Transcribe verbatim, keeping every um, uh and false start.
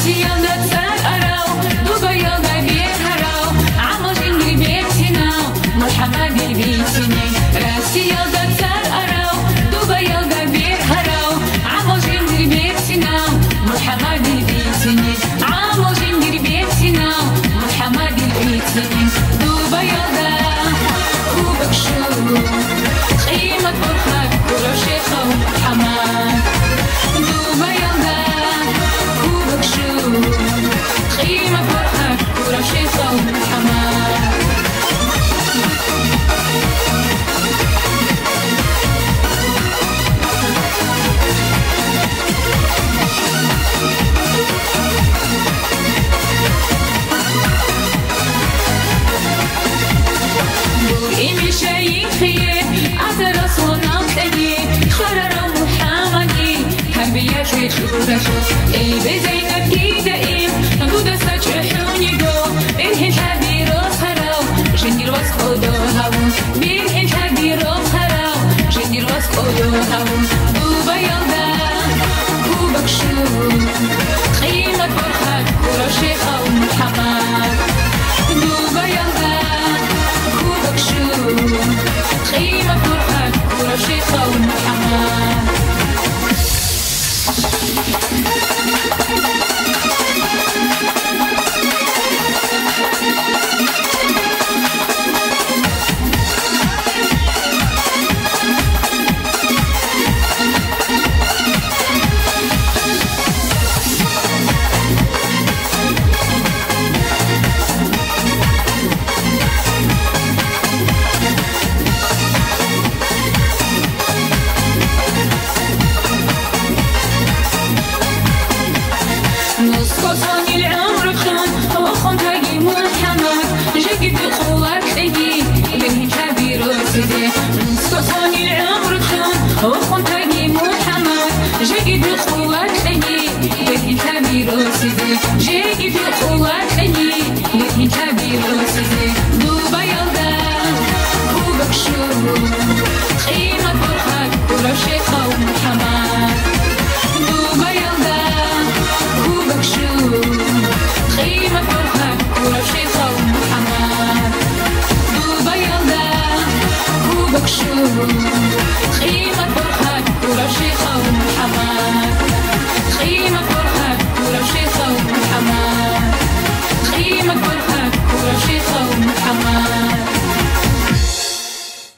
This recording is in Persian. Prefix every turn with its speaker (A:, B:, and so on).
A: ای بزینب گیده‌ایم نبود سچحونی گو برهن حبی رو خراو جنگیر واس خودو هاون برهن حبی رو خراو جنگیر واس خودو هاون دو بیالده کو بکشو قیمت برخد برا شیخ و محمد دو بیالده کو بکشو قیمت برخد برا شیخ و محمد جيجي في قوات حني لكن حبيب وسيدي دوبا يلدا وبكشو قيمة برخك ورشيخة ومحمد دوبا يلدا وبكشو قيمة برخك ورشيخة ومحمد دوبا يلدا وبكشو قيمة برخك ورشيخة ومحمد قيمة برخك ورشيخة ومحمد قيمة برخك ورشيخة ومحمد